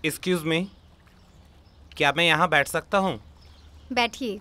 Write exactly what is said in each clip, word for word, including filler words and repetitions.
Excuse me, क्या मैं यहाँ बैठ सकता हूँ? बैठिए।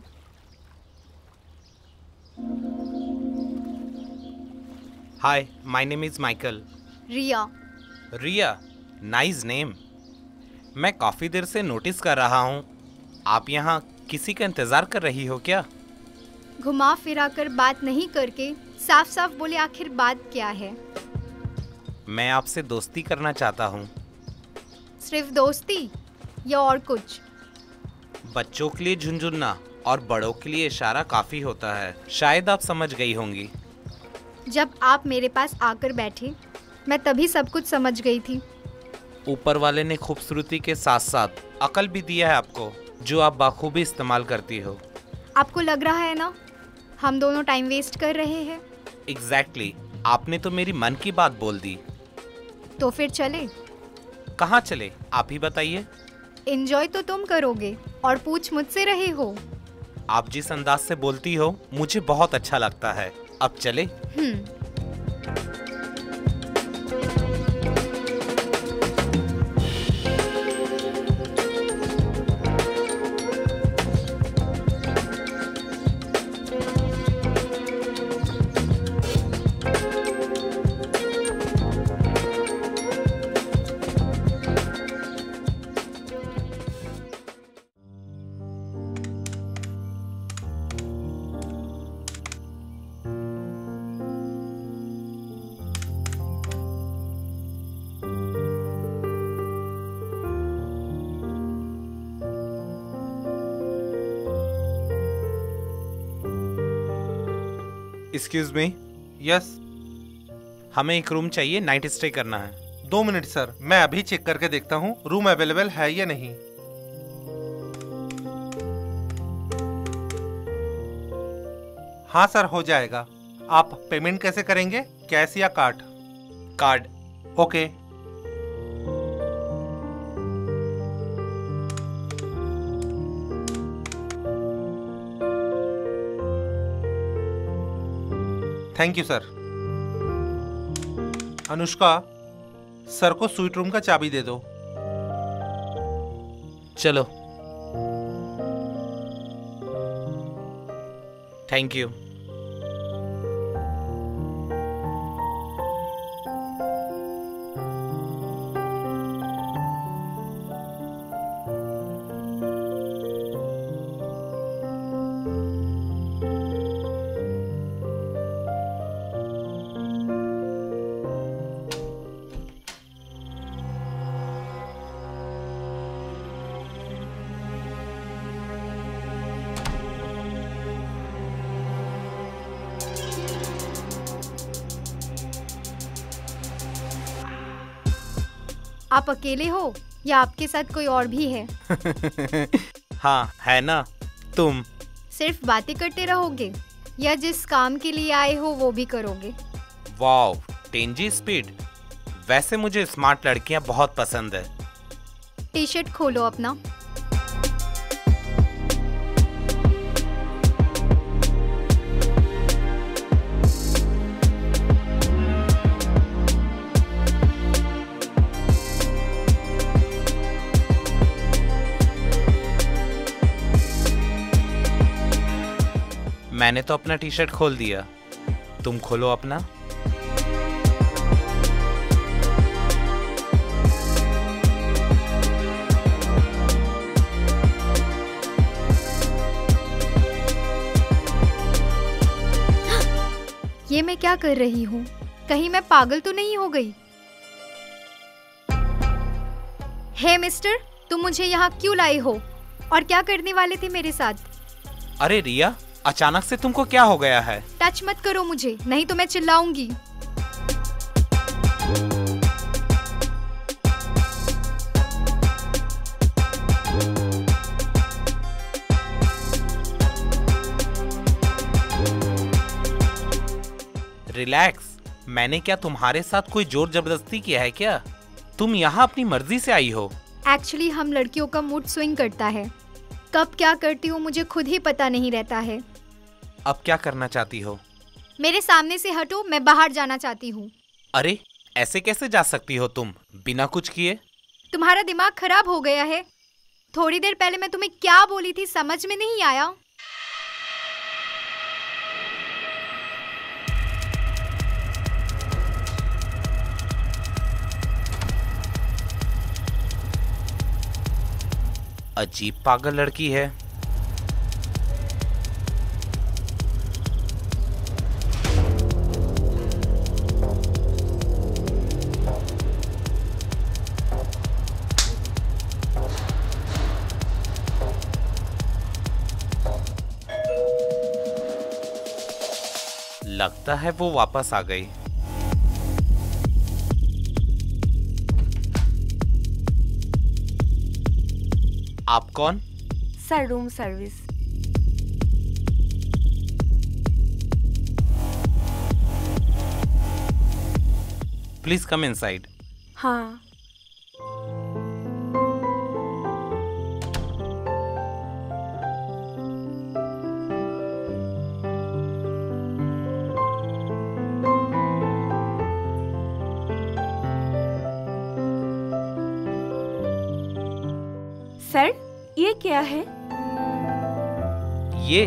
Hi, my name is Michael. Riya. Riya, nice name. मैं काफ़ी देर से नोटिस कर रहा हूँ, आप यहाँ किसी का इंतज़ार कर रही हो क्या? घुमा फिरा कर बात नहीं करके साफ साफ बोले, आखिर बात क्या है? मैं आपसे दोस्ती करना चाहता हूँ। सिर्फ दोस्ती या और कुछ? बच्चों के लिए झुनझुनना और बड़ों के लिए इशारा काफ़ी होता है, शायद आप समझ गई होंगी। जब आप मेरे पास आकर बैठे मैं तभी सब कुछ समझ गई थी। ऊपर वाले ने खूबसूरती के साथ साथ अकल भी दिया है आपको, जो आप बाखूबी इस्तेमाल करती हो। आपको लग रहा है ना हम दोनों टाइम वेस्ट कर रहे हैं? एग्जैक्टली exactly, आपने तो मेरी मन की बात बोल दी। तो फिर चले? कहाँ चले, आप ही बताइए। एंजॉय तो तुम करोगे और पूछ मुझसे रहे हो। आप जिस अंदाज से बोलती हो मुझे बहुत अच्छा लगता है। अब चले? हम्म। Excuse me. यस। हमें एक रूम चाहिए, नाइट स्टे करना है। दो मिनट सर, मैं अभी चेक करके देखता हूँ रूम अवेलेबल है या नहीं। हाँ सर, हो जाएगा। आप पेमेंट कैसे करेंगे, कैश या card? Card. Okay. Thank you sir. Anushka, sir को स्वीट रूम का चाबी दे दो। चलो। Thank you. आप अकेले हो या आपके साथ कोई और भी है? हाँ है ना। तुम सिर्फ बातें करते रहोगे या जिस काम के लिए आए हो वो भी करोगे? वाव, टेंजी स्पीड। वैसे मुझे स्मार्ट लड़कियां बहुत पसंद है। टी शर्ट खोलो अपना। मैंने तो अपना टी शर्ट खोल दिया, तुम खोलो अपना। ये मैं क्या कर रही हूँ? कहीं मैं पागल तो नहीं हो गई? हे मिस्टर, तुम मुझे यहाँ क्यों लाए हो और क्या करने वाले थे मेरे साथ? अरे रिया, अचानक से तुमको क्या हो गया है? टच मत करो मुझे, नहीं तो मैं चिल्लाऊंगी। रिलैक्स, मैंने क्या तुम्हारे साथ कोई जोर जबरदस्ती किया है क्या? तुम यहाँ अपनी मर्जी से आई हो। एक्चुअली हम लड़कियों का मूड स्विंग करता है, कब क्या करती हूँ मुझे खुद ही पता नहीं रहता है। अब क्या करना चाहती हो? मेरे सामने से हटो, मैं बाहर जाना चाहती हूँ। अरे ऐसे कैसे जा सकती हो तुम बिना कुछ किए? तुम्हारा दिमाग खराब हो गया है। थोड़ी देर पहले मैं तुम्हें क्या बोली थी समझ में नहीं आया? अजीब पागल लड़की है। लगता है वो वापस आ गई। आप कौन? Sir, room service. Please come inside. हाँ। सर, ये क्या है? ये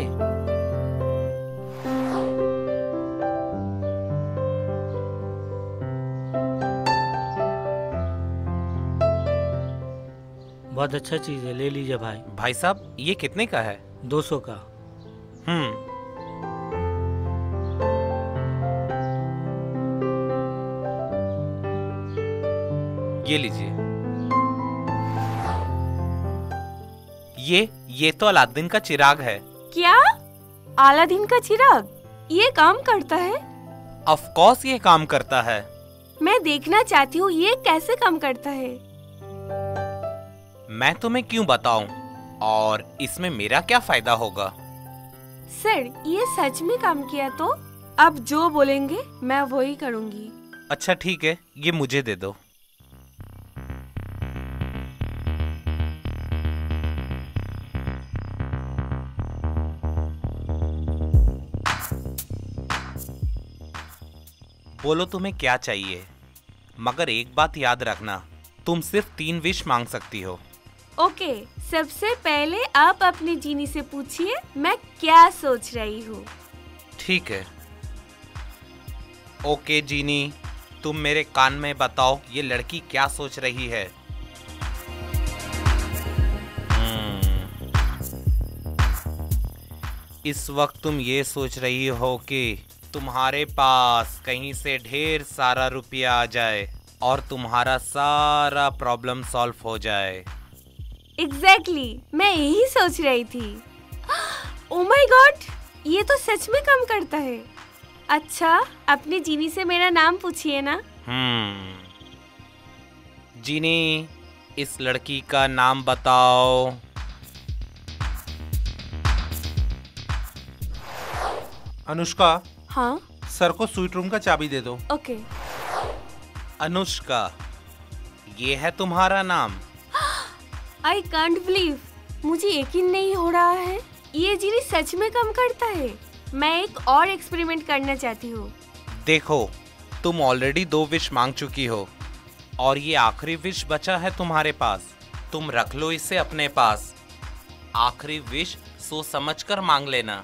बहुत अच्छा चीज है, ले लीजिए भाई। भाई साहब, ये कितने का है? दो सौ का। हम्म ये लीजिए। ये ये तो अलादीन का चिराग है। क्या? अलादीन का चिराग ये काम करता है? ऑफ कोर्स ये काम करता है। मैं देखना चाहती हूँ ये कैसे काम करता है। मैं तुम्हें क्यों बताऊं? और इसमें मेरा क्या फायदा होगा? सर, ये सच में काम किया तो आप जो बोलेंगे मैं वही करूँगी। अच्छा ठीक है, ये मुझे दे दो। बोलो तुम्हें क्या चाहिए, मगर एक बात याद रखना, तुम सिर्फ तीन विश मांग सकती हो। ओके, सबसे पहले आप अपनी जीनी से पूछिए मैं क्या सोच रही हूँ। ठीक है। ओके जीनी, तुम मेरे कान में बताओ ये लड़की क्या सोच रही है। हम्म, इस वक्त तुम ये सोच रही हो कि तुम्हारे पास कहीं से ढेर सारा रुपया आ जाए और तुम्हारा सारा प्रॉब्लम सॉल्व हो जाए। एग्जैक्टली exactly, मैं यही सोच रही थी। ओह माय गॉड, ये तो सच में काम करता है। अच्छा, अपनी जीनी से मेरा नाम पूछिए ना। हम्म जीनी, इस लड़की का नाम बताओ। अनुष्का, हाँ सर को स्वीट रूम का चाबी दे दो। ओके। अनुष्का, ये है तुम्हारा नाम? आई कांट बिलीव, मुझे यकीन नहीं हो रहा है ये जीनी सच में काम करता है। मैं एक और एक्सपेरिमेंट करना चाहती हूँ। देखो, तुम ऑलरेडी दो विश मांग चुकी हो और ये आखिरी विश बचा है तुम्हारे पास। तुम रख लो इसे अपने पास। आखिरी विश सोच समझ कर मांग लेना।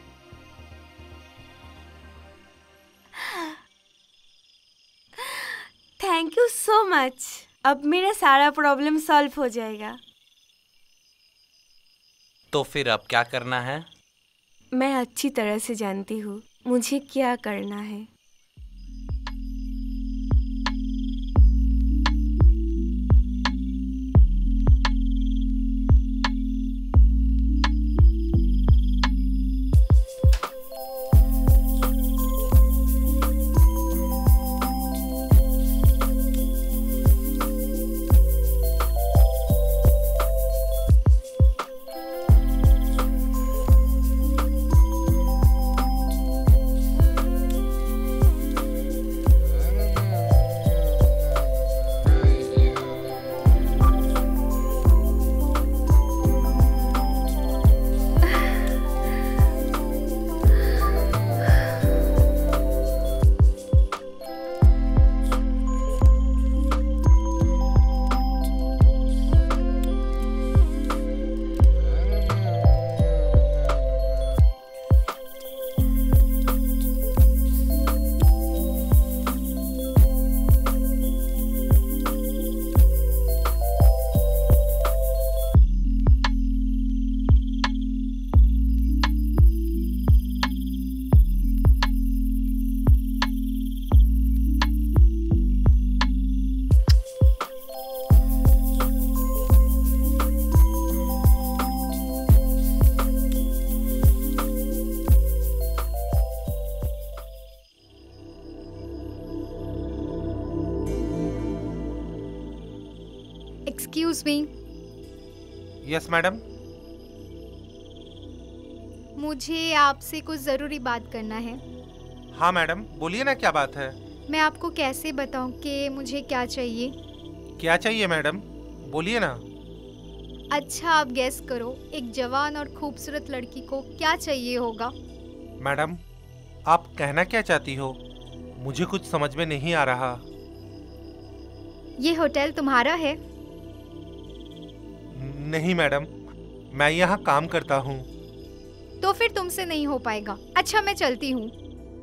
Thank you so much. अब मेरा सारा प्रॉब्लम सॉल्व हो जाएगा। तो फिर अब क्या करना है? मैं अच्छी तरह से जानती हूँ मुझे क्या करना है। To swing. Yes madam. मुझे आपसे कुछ ज़रूरी बात करना है। हाँ मैडम, बोलिए ना, क्या बात है? मैं आपको कैसे बताऊं कि मुझे क्या चाहिए? क्या चाहिए मैडम, बोलिए ना। अच्छा, आप गेस करो, एक जवान और खूबसूरत लड़की को क्या चाहिए होगा? मैडम, आप कहना क्या चाहती हो? मुझे कुछ समझ में नहीं आ रहा। ये होटल तुम्हारा है? नहीं मैडम, मैं यहाँ काम करता हूँ। तो फिर तुमसे नहीं हो पाएगा। अच्छा, मैं चलती हूँ।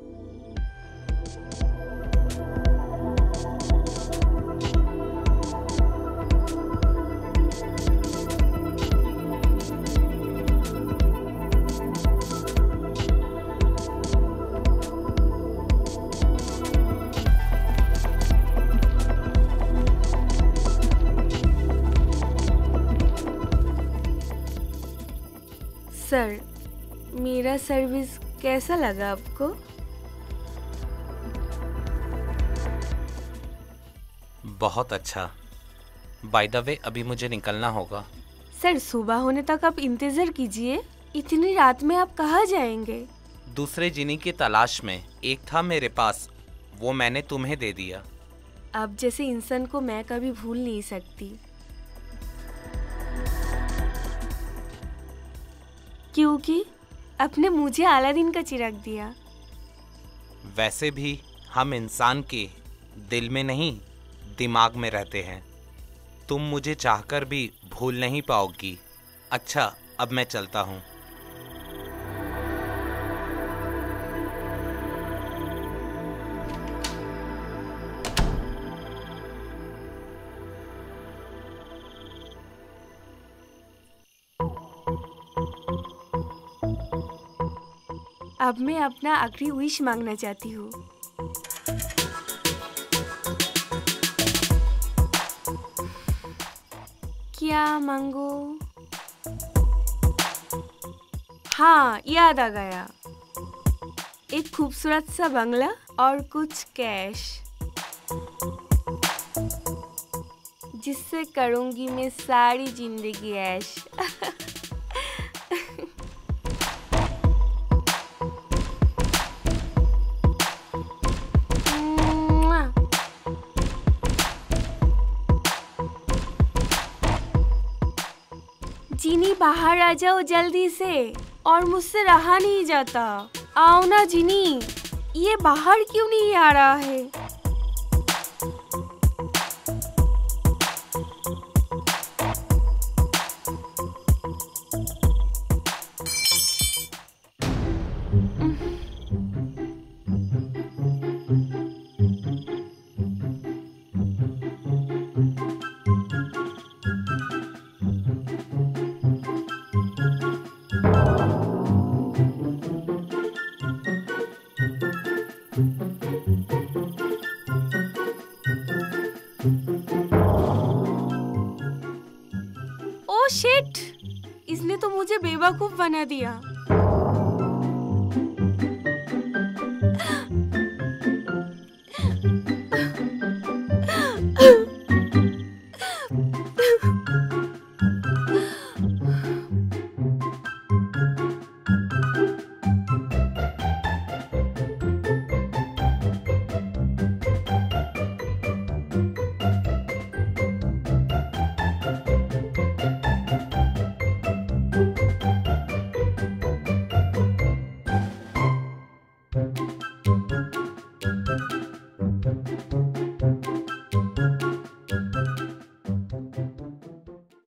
सर, मेरा सर्विस कैसा लगा आपको? बहुत अच्छा। बाय द वे, अभी मुझे निकलना होगा। सर, सुबह होने तक आप इंतजार कीजिए। इतनी रात में आप कहाँ जाएंगे? दूसरे जिनी की तलाश में। एक था मेरे पास, वो मैंने तुम्हें दे दिया। आप जैसे इंसान को मैं कभी भूल नहीं सकती, क्योंकि आपने मुझे अलादीन का चिराग दिया। वैसे भी हम इंसान के दिल में नहीं, दिमाग में रहते हैं। तुम मुझे चाहकर भी भूल नहीं पाओगी। अच्छा, अब मैं चलता हूँ। अब मैं अपना आखिरी विश मांगना चाहती हूँ। क्या मांगो? हाँ, याद आ गया। एक खूबसूरत सा बंगला और कुछ कैश, जिससे करूंगी मैं सारी जिंदगी ऐश। जीनी, बाहर आ जाओ जल्दी से, और मुझसे रहा नहीं जाता। आओ ना जीनी, ये बाहर क्यों नहीं आ रहा है? ओ शिट, इसने तो मुझे बेवकूफ बना दिया।